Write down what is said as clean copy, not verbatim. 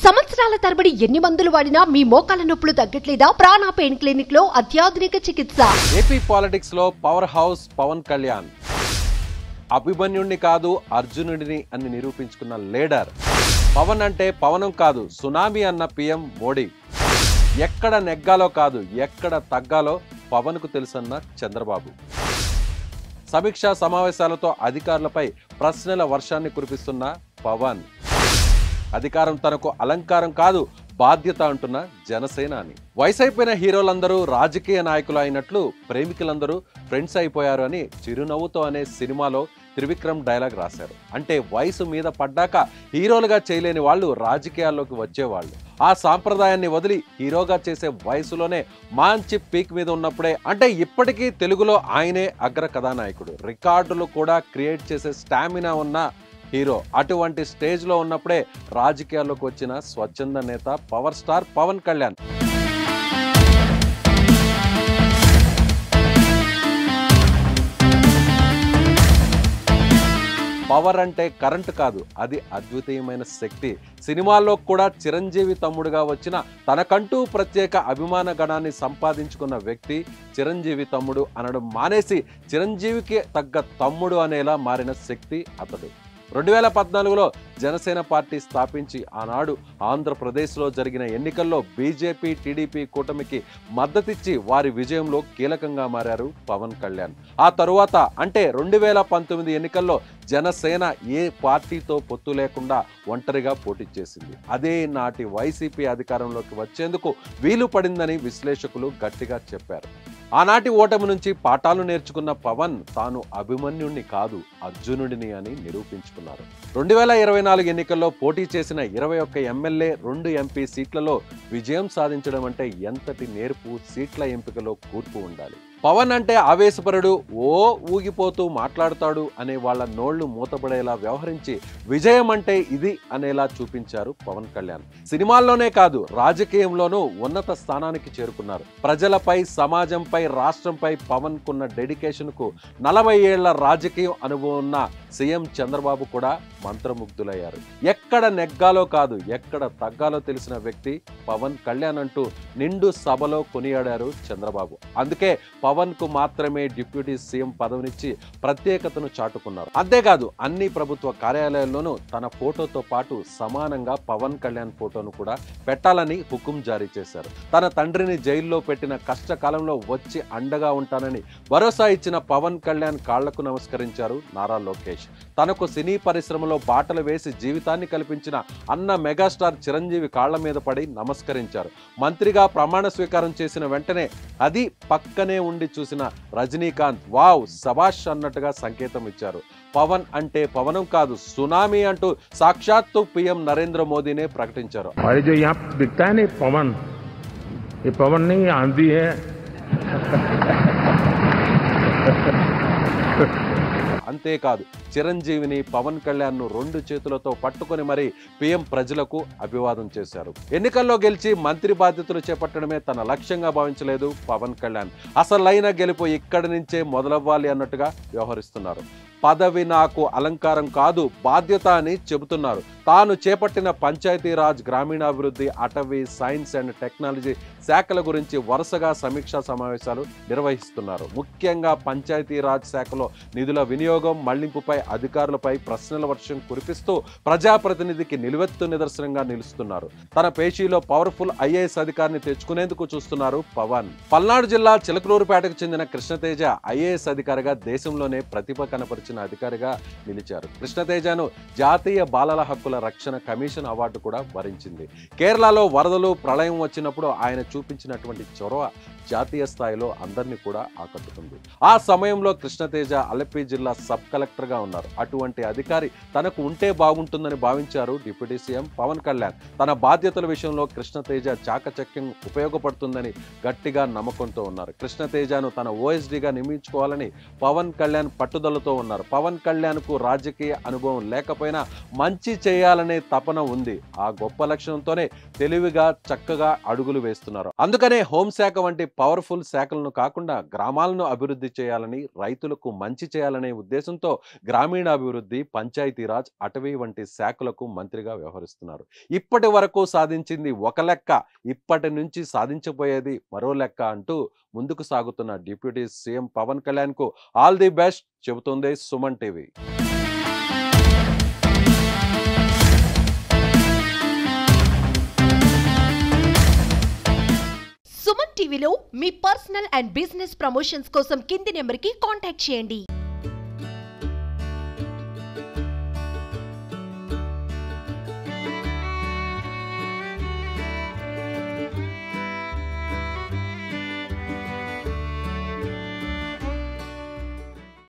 సంవత్సరాల తరబడి ఎన్ని మందులు వాడినా మీ మోకాల నొప్పులు తగ్గట్లేదా? ప్రాణ పెయిన్ క్లినిక్ లో అత్యాధునిక చికిత్స. ఏపీ పాలిటిక్స్ లో పవర్ హౌస్ పవన్ కళ్యాణ్ అభిమన్యుడిని కాదు అర్జునుడిని అని నిరూపించుకున్న లీడర్. పవన్ అంటే పవనం కాదు సునామీ అన్న పీఎం మోడీ. ఎక్కడ నెగ్గాలో కాదు ఎక్కడ తగ్గాలో పవన్ కు తెలుసన్న చంద్రబాబు. సమీక్షా సమావేశాలతో అధికారులపై ప్రశ్నల వర్షాన్ని కురిపిస్తున్న పవన్. అధికారం తనకు అలంకారం కాదు బాధ్యత అంటున్న జనసేనాని. వయసైపోయిన హీరోలందరూ రాజకీయ నాయకులు అయినట్లు ప్రేమికులందరూ ఫ్రెండ్స్ అయిపోయారు అని చిరునవ్వుతో అనే సినిమాలో త్రివిక్రమ్ డైలాగ్ రాశారు. అంటే వయసు మీద పడ్డాక హీరోలుగా చేయలేని వాళ్ళు రాజకీయాల్లోకి వచ్చేవాళ్ళు. ఆ సాంప్రదాయాన్ని వదిలి హీరోగా చేసే వయసులోనే మంచి పీక్ మీద ఉన్నప్పుడే, అంటే ఇప్పటికీ తెలుగులో ఆయనే అగ్ర కథానాయకుడు, రికార్డులు కూడా క్రియేట్ చేసే స్టామినా ఉన్న హీరో. అటువంటి స్టేజ్ లో ఉన్నప్పుడే రాజకీయాల్లోకి వచ్చిన స్వచ్ఛంద నేత power star Pawan Kalyan. Power అంటే కరెంటు కాదు, అది అద్వితీయమైన శక్తి. సినిమాల్లో కూడా చిరంజీవి తమ్ముడుగా వచ్చిన తనకంటూ ప్రత్యేక అభిమాన గణాన్ని సంపాదించుకున్న వ్యక్తి. చిరంజీవి తమ్ముడు అనడం మానేసి చిరంజీవికి తగ్గ తమ్ముడు అనేలా మారిన శక్తి అతడు. 2014లో జనసేన పార్టీ స్థాపించి ఆనాడు ఆంధ్రప్రదేశ్లో జరిగిన ఎన్నికల్లో బీజేపీ టీడీపీ కూటమికి మద్దతిచ్చి వారి విజయంలో కీలకంగా మారారు పవన్ కళ్యాణ్. ఆ తరువాత అంటే 2019 ఎన్నికల్లో జనసేన ఏ పార్టీతో పొత్తు లేకుండా ఒంటరిగా పోటీ చేసింది. అదే నాటి వైసీపీ అధికారంలోకి వచ్చేందుకు వీలు పడిందని విశ్లేషకులు గట్టిగా చెప్పారు. ఆనాటి ఓటమి నుంచి పాఠాలు నేర్చుకున్న పవన్ తాను అభిమన్యుడిని కాదు అర్జునుడిని అని నిరూపించుకున్నారు. 2024 ఎన్నికల్లో పోటీ చేసిన 21 ఎమ్మెల్యే 2 ఎంపీ సీట్లలో విజయం సాధించడం అంటే ఎంతటి నేర్పు, సీట్ల ఎంపికలో కూర్పు ఉండాలి. పవన్ అంటే ఆవేశపరుడు, ఊగిపోతూ మాట్లాడతాడు అనే వాళ్ళ నోళ్లు మూతపడేలా వ్యవహరించి విజయం అంటే ఇది అనేలా చూపించారు పవన్ కళ్యాణ్. సినిమాల్లోనే కాదు రాజకీయంలోనూ ఉన్నత స్థానానికి చేరుకున్నారు. ప్రజలపై, సమాజంపై, రాష్ట్రంపై పవన్ కున్న డెడికేషన్ కు 40 ఏళ్ల రాజకీయ అనుభవం ఉన్న సీఎం చంద్రబాబు కూడా మంత్రముగ్ధులయ్యారు. ఎక్కడ నెగ్గాలో కాదు ఎక్కడ తగ్గాలో తెలిసిన వ్యక్తి పవన్ కళ్యాణ్ అంటూ నిండు సభలో కొనియాడారు చంద్రబాబు. అందుకే పవన్ కు మాత్రమే డిప్యూటీ సీఎం పదవినిచ్చి ప్రత్యేకతను చాటుకున్నారు. అంతేకాదు అన్ని ప్రభుత్వ కార్యాలయాల్లోనూ తన ఫోటోతో పాటు సమానంగా పవన్ కళ్యాణ్ ఫోటోను కూడా పెట్టాలని హుకుం జారీ చేశారు. తన తండ్రిని జైల్లో పెట్టిన కష్టకాలంలో వచ్చి అండగా ఉంటానని భరోసా ఇచ్చిన పవన్ కళ్యాణ్ కాళ్లకు నమస్కరించారు నారా లోకేష్. తనకు సినీ పరిశ్రమలో బాటలు వేసి జీవితాన్ని కల్పించిన అన్న మెగాస్టార్ చిరంజీవి కాళ్ల మీద పడి నమస్కరించారు. మంత్రిగా ప్రమాణ స్వీకారం చేసిన వెంటనే అది పక్కనే ఉండి చూసిన రజనీకాంత్ వావ్ శభాష్ అన్నట్టుగా సంకేతం ఇచ్చారు. పవన్ అంటే పవనం కాదు సునామీ అంటూ సాక్షాత్తు పీఎం నరేంద్ర మోదీనే ప్రకటించారు. అంతేకాదు చిరంజీవిని, పవన్ కళ్యాణ్ ను 2 చేతులతో పట్టుకొని మరీ పీఎం ప్రజలకు అభివాదం చేశారు. ఎన్నికల్లో గెలిచి మంత్రి బాధ్యతలు చేపట్టడమే తన లక్ష్యంగా భావించలేదు పవన్ కళ్యాణ్. అసలైన గెలుపు ఇక్కడి నుంచే మొదలవ్వాలి అన్నట్టుగా వ్యవహరిస్తున్నారు. పదవి నాకు అలంకారం కాదు బాధ్యత అని చెబుతున్నారు. తాను చేపట్టిన పంచాయతీరాజ్, గ్రామీణాభివృద్ధి, అటవీ, సైన్స్ అండ్ టెక్నాలజీ శాఖల గురించి వరుసగా సమీక్షా సమావేశాలు నిర్వహిస్తున్నారు. ముఖ్యంగా పంచాయతీరాజ్ శాఖలో నిధుల వినియోగం, మళ్లింపుపై అధికారులపై ప్రశ్నల వర్షం కురిపిస్తూ ప్రజాప్రతినిధికి నిలువెత్తు నిదర్శనంగా నిలుస్తున్నారు. తన పేషీలో పవర్ఫుల్ ఐఏఎస్ అధికారిని తెచ్చుకునేందుకు చూస్తున్నారు పవన్. పల్నాడు జిల్లా చిలకలూరుపేటకు చెందిన కృష్ణతేజ ఐఏఎస్ అధికారిగా దేశంలోనే ప్రతిభ కనపరిచిన అధికారిగా నిలిచారు. కృష్ణతేజను జాతీయ బాలల హక్కుల రక్షణ కమిషన్ అవార్డు కూడా వరించింది. కేరళలో వరదలు, ప్రళయం వచ్చినప్పుడు ఆయన చూపించినటువంటి చొరవ జాతీయ స్థాయిలో అందరినీ కూడా ఆకట్టుకుంది. ఆ సమయంలో కృష్ణతేజ అలపి జిల్లా సబ్ కలెక్టర్ గా ఉన్నారు. అటువంటి అధికారి తనకు ఉంటే బాగుంటుందని భావించారు డిప్యూటీ సీఎం పవన్ కళ్యాణ్. తన బాధ్యతల విషయంలో కృష్ణతేజ చాకచక్యం ఉపయోగపడుతుందని గట్టిగా నమ్మకంతో ఉన్నారు. కృష్ణతేజను తన ఓఎస్డీగా నియమించుకోవాలని పవన్ కళ్యాణ్ పట్టుదలతో ఉన్నారు. పవన్ కళ్యాణ్ కు రాజకీయ అనుభవం లేకపోయినా మంచి చేయాలనే తపన ఉంది. ఆ గొప్ప లక్షణంతోనే తెలివిగా చక్కగా అడుగులు వేస్తున్నారు. అందుకనే హోంశాఖ వంటి పవర్ఫుల్ శాఖలను కాకుండా గ్రామాలను అభివృద్ధి చేయాలని, రైతులకు మంచి చేయాలనే ఉద్దేశంతో గ్రామీణాభివృద్ధి, పంచాయతీరాజ్, అటవీ వంటి శాఖలకు మంత్రిగా వ్యవహరిస్తున్నారు. ఇప్పటి వరకు సాధించింది ఒక లెక్క, ఇప్పటి నుంచి సాధించబోయేది మరో లెక్క అంటూ ముందుకు సాగుతున్న డిప్యూటీ సీఎం పవన్ కళ్యాణ్ కు ఆల్ ది బెస్ట్ చెబుతోంది సుమన్ టీవీ. సుమన్ టీవీలో మీ పర్సనల్ అండ్ బిజినెస్ ప్రమోషన్స్ కోసం కింది నెంబర్కి కాంటాక్ట్ చేయండి.